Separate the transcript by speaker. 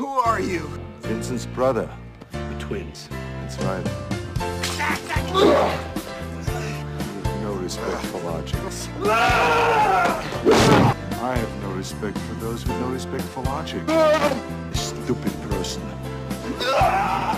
Speaker 1: Who are you?
Speaker 2: Vincent's brother.
Speaker 1: We're twins.
Speaker 2: That's right. No respect for logic. I have no respect for those with no respect for logic. A stupid person.